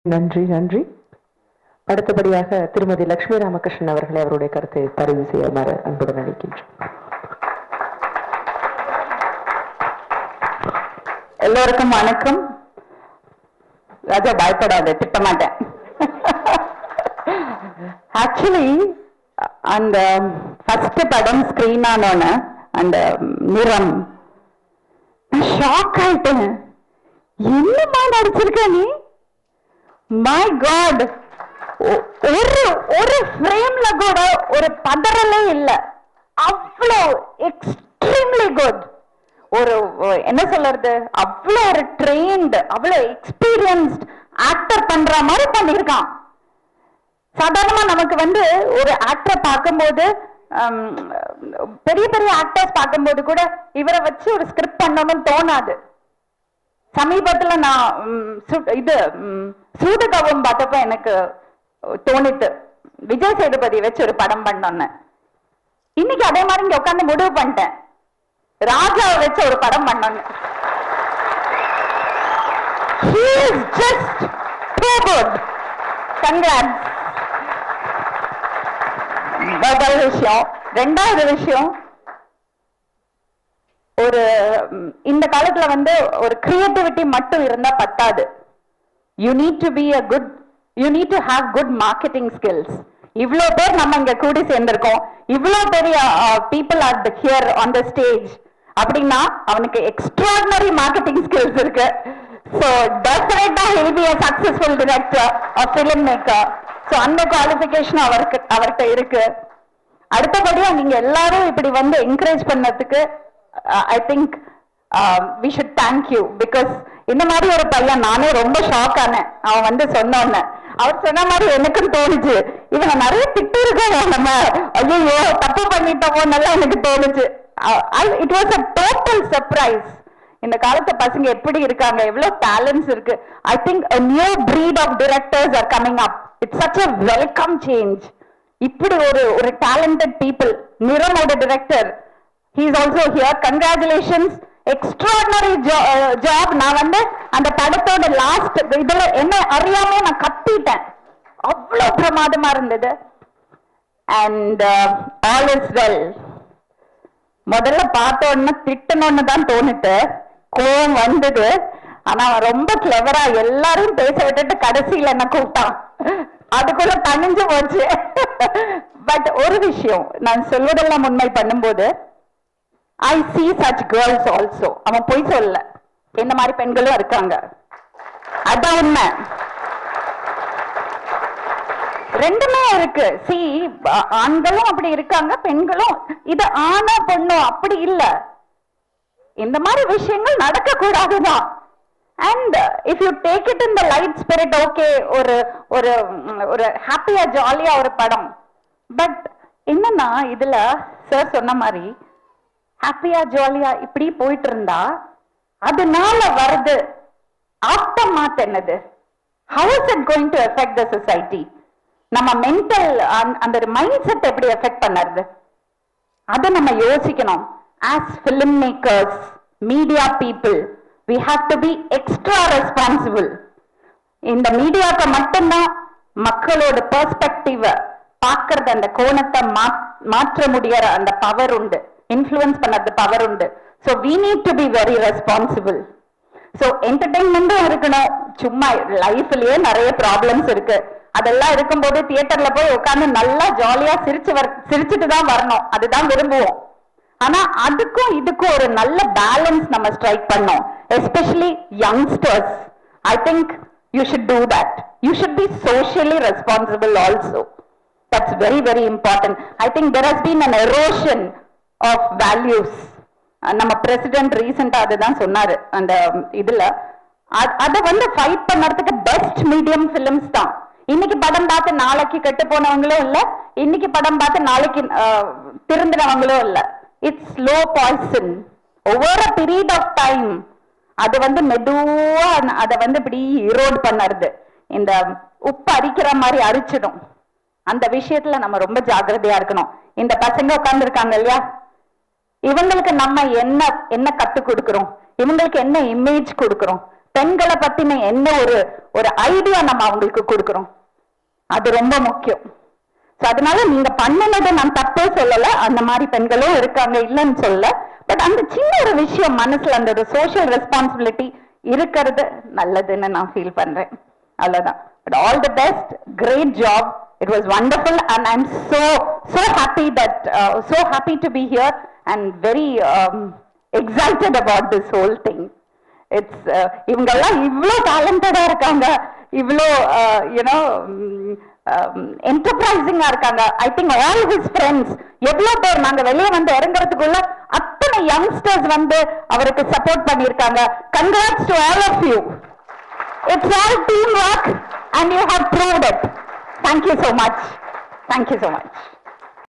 நன்றி நன்றி. அடுத்தபடியாக திருமதி லட்சுமி ராமகிருஷ்ணன் அவர்களை அவருடைய கருத்தை பதிவு செய்யுமாறு அன்புடன் அழைக்கின்றோம். எல்லோருக்கும் வணக்கம். ராஜா பயப்படாத, திட்ட மாட்டேன். ஆக்சுவலி அந்த ஃபர்ஸ்ட் படம் ஸ்கிரீன் ஆனோன்னு அந்த நிறம் ஷாக் ஆயிட்டேன். என்னமா நடிச்சிருக்க நீ? மை காட், ஒரு ஃப்ரேம்ல கூட ஒரு பதறலே இல்லை. அவ்வளோ எக்ஸ்ட்ரீம்லி குட். ஒரு என்ன சொல்றது, அவ்வளோ ஒரு ட்ரெயின்டு, அவ்வளோ எக்ஸ்பீரியன்ஸ்ட் ஆக்டர் பண்ற மாதிரி பண்ணியிருக்கான். சாதாரணமா நமக்கு ஒரு ஆக்டர் பார்க்கும்போது, பெரிய பெரிய ஆக்டர்ஸ் பார்க்கும்போது கூட இவரை வச்சு ஒரு ஸ்கிரிப்ட் பண்ணணும்னு தோணாது. சமீபத்துல நான் இது சூதுகவும் பார்த்தப்ப எனக்கு தோணித்து விஜய் சேதுபதி வச்சு ஒரு படம் பண்ணோன்னு. இன்னைக்கு அதே மாதிரி இங்க உட்காந்து முடிவு பண்ணிட்டேன், ராஜாவை வச்சு ஒரு படம் பண்ணோன்னு. He is just too good. Congrats. முதல் விஷயம். ரெண்டாவது விஷயம், ஒரு இந்த காலத்துல ஒரு கிரியேட்டிவிட்டி மட்டும் இருந்தா பத்தாது. You need to be a good, you need to have good marketing skills. இவ்ளோ பேர் நம்ம இங்க கூடி சேர்ந்திருக்கோம், இவ்ளோ பெரிய people are here on the stage அப்படின்னா அவனுக்கு எக்ஸ்ட்ராடினரி மார்க்கெட்டிங் ஸ்கில்ஸ் இருக்கு. So definitely he will be a successful director or film maker. So அந்த குவாலிஃபிகேஷன் அவர்கிட்ட இருக்கு. அடுத்தபடியா நீங்க எல்லாரும் இப்படி என்கரேஜ் பண்ணதுக்கு I think we should thank you, because இந்த மாதிரி ஒரு பையன் நானே ரொம்ப ஷாக் ஆனேன். அவன் சொன்னோன்னு அவர் சொன்ன மாதிரி எனக்கும் தோணுச்சு, இவங்க நிறைய திட்டு இருக்காங்க, நம்ம ஐயோ தப்பு பண்ணிட்டோமோ நல்லா எனக்கு தோணுச்சு. It was a total surprise. இந்த காலத்து பசங்க எப்படி இருக்காங்க, எவ்வளவு டேலண்ட்ஸ் இருக்கு. I think a new breed of directors are coming up. It's such a welcome change. இப்படி ஒரு talented people. நிறமோட director, he is also here. Congratulations, extraordinary job. நான் அந்த படத்தோட லாஸ்ட் இதுல என்ன அறியாமே நான் கத்திட்டேன், அவ்வளவு பிரமாதமா இருந்தது. And all is well. முதல்ல பார்த்த உடனே திட்டணும்னு தான் தோணுது, கோவம் வந்தது. ஆனா அவன் ரொம்ப கிளவரா எல்லாரும் பேச விட்டுட்டு கடைசியில என்ன கூப்பிட்டான், அதுக்குள்ள தனிஞ்சு போச்சு. பட் ஒரு விஷயம் நான் சொல்வதெல்லாம் உண்மை பண்ணும்போது, I see such girls also. அவன் போய் சொல்ல, என்ன மாதிரி பெண்களும் இருக்காங்க, அதான் உண்மை. ரெண்டுமே இருக்கு. சி, ஆண்களும் அப்படி இருக்காங்க, பெண்களும். இது ஆணோ பொண்ணோ அப்படி இல்ல, இந்த மாதிரி விஷயங்கள் நடக்க கூடாதுதான். And if you take it in the light spirit, okay, ஒரு ஒரு ஒரு ஹாப்பியா ஜாலியா ஒரு படம். பட் என்னன்னா இதுல சார் சொன்ன மாதிரி ஹாப்பியா ஜாலியா இப்படி போயிட்டு இருந்தா அதனால வருது ஆஃப்டர் மாத் என்னது? How is it going to affect the society? நம்ம மென்டல் அந்த மைண்ட் செட் எப்படி எஃபெக்ட் பண்ணுறது, அதை நம்ம யோசிக்கணும். As film makers, media people, we have to be extra responsible. இந்த மீடியாக்கு மட்டும்தான் மக்களோட பெர்ஸ்பெக்டிவ் பார்க்கறது, அந்த கோணத்தை மாற்ற முடியற அந்த பவர் உண்டு, இன்ஃப்ளூயன்ஸ் பண்ணது பவர் உண்டு. So we need to be very responsible. So என்டர்டைன்மெண்ட்டும் இருக்கணும். சும்மா லைஃப்லயே நிறைய ப்ராப்ளம்ஸ் இருக்கு, அதெல்லாம் இருக்கும்போது தியேட்டர்ல போய் உட்காந்து நல்லா ஜாலியா சிரிச்சுட்டு தான் வரணும், அதுதான் விரும்புவோம். ஆனா அதுக்கும் இதுக்கும் ஒரு நல்ல பேலன்ஸ் நம்ம ஸ்ட்ரைக் பண்ணோம். Especially youngsters, I think you should do that. You should be socially responsible also. That's very very important. I think there has been an erosion of values. நம்ம பிரசிடென்ட் ரீசெண்டா அதுதான் சொன்னாரு அந்த இதுல. அதை ஃபைட் பண்ணறதுக்கு பெஸ்ட் மீடியம் பிலிம்ஸ் தான். இன்னைக்கு படம் பார்த்து நாளைக்கு கெட்டு போனவங்களும் இல்ல, இன்னைக்கு படம் பார்த்து நாளைக்கு திருந்தினவங்களும் இல்ல. It's slow poison. ஒவ்வொரு பீரியட் ஆஃப் டைம் அது மெதுவா அதை இப்படி இரோட் பண்ணறது, இந்த உப்பு அரிக்கிற மாதிரி அரிச்சிடும். அந்த விஷயத்துல நம்ம ரொம்ப ஜாக்கிரதையா இருக்கணும். இந்த பசங்க உட்கார்ந்து இருக்காங்க இல்லையா, இவங்களுக்கு நம்ம என்ன கத்து கொடுக்கிறோம், இவங்களுக்கு என்ன இமேஜ் கொடுக்கிறோம். பெண்களை பத்தின என்ன ஒரு ஐடியா நம்ம அவங்களுக்கு கொடுக்கிறோம், அது ரொம்ப முக்கியம். அதனால நீங்க பண்ணினதை நான் தப்பே சொல்லல, அந்த மாதிரி பெண்களும் இருக்காங்க, இல்லைன்னு சொல்ல. பட் அந்த சின்ன ஒரு விஷயம் மனசுல அந்த ஒரு சோஷியல் ரெஸ்பான்சிபிலிட்டி இருக்கிறது நல்லதுன்னு நான் ஃபீல் பண்றேன். அவ்வளவுதான். But all the best, great job, it was wonderful and I am so happy that so happy to be here and very excited about this whole thing. It's இவங்கெல்லாம் இவ்வளோ டேலண்டடா இருக்காங்க, இவ்வளோ என்டர்பிரைசிங்கா இருக்காங்க. I think all his friends, எவ்வளவு பேர் நாங்க வெளியே வந்து இறங்குறதுக்குள்ள அத்தனை யங்ஸ்டர்ஸ் வந்து அவருக்கு சப்போர்ட் பண்ணியிருக்காங்க. Congrats to all of you. It's all team work and you have proved it. Thank you so much. Thank you so much.